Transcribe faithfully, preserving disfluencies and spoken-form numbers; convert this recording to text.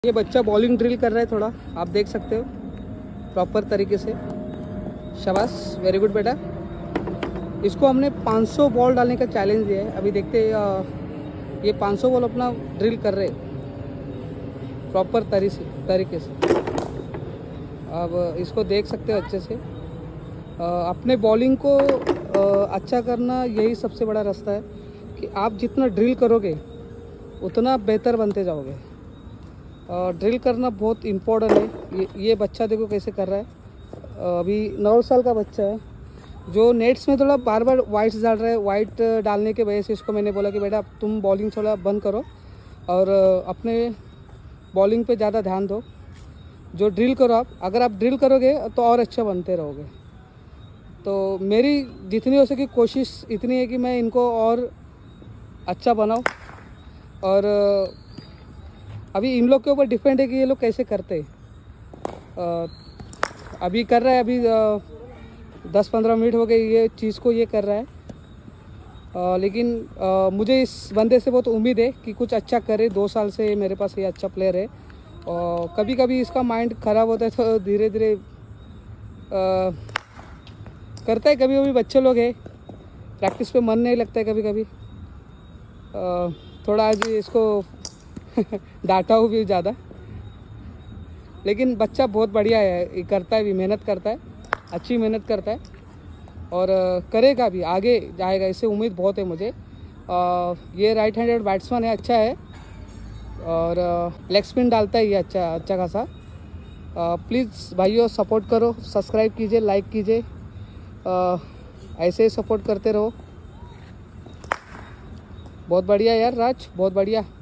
ये बच्चा bowling drill कर रहा है, थोड़ा आप देख सकते हो प्रॉपर तरीके से। शाबाश, वेरी गुड बेटा। इसको हमने पाँच सौ बॉल डालने का चैलेंज दिया है। अभी देखते हैं ये पाँच सौ बॉल अपना ड्रिल कर रहे प्रॉपर तरीके से। अब इसको देख सकते हो अच्छे से। अपने बॉलिंग को अच्छा करना यही सबसे बड़ा रास्ता है कि आप जितना ड्रिल करोगे उतना बेहतर बनते जाओगे। ड्रिल करना बहुत इम्पोर्टेंट है। ये ये बच्चा देखो कैसे कर रहा है। अभी नौ साल का बच्चा है जो नेट्स में थोड़ा बार बार वाइट्स डाल रहा है। वाइट डालने के वजह से इसको मैंने बोला कि बेटा तुम बॉलिंग थोड़ा बंद करो और अपने बॉलिंग पे ज़्यादा ध्यान दो। जो ड्रिल करो आप, अगर आप ड्रिल करोगे तो और अच्छा बनते रहोगे। तो मेरी जितनी हो सके कोशिश इतनी है कि मैं इनको और अच्छा बनाऊँ। और अभी इन लोग के ऊपर डिपेंड है कि ये लोग कैसे करते हैं। अभी कर रहा है, अभी दस पंद्रह मिनट हो गए ये चीज़ को ये कर रहा है। आ, लेकिन आ, मुझे इस बंदे से बहुत उम्मीद है कि कुछ अच्छा करे। दो साल से मेरे पास ये अच्छा प्लेयर है। और कभी कभी इसका माइंड ख़राब होता है तो धीरे धीरे करता है। कभी कभी बच्चे लोग हैं, प्रैक्टिस पे मन नहीं लगता है कभी कभी। आ, थोड़ा आज इसको डांटा हूँ भी ज़्यादा, लेकिन बच्चा बहुत बढ़िया है, करता है भी, मेहनत करता है, अच्छी मेहनत करता है और करेगा भी, आगे जाएगा। इससे उम्मीद बहुत है मुझे। आ, ये राइट हैंडेड बैट्समैन है, अच्छा है और लेग स्पिन डालता है ये अच्छा अच्छा खासा। प्लीज़ भाइयों सपोर्ट करो, सब्सक्राइब कीजिए, लाइक कीजिए, ऐसे ही सपोर्ट करते रहो। बहुत बढ़िया यार राज, बहुत बढ़िया।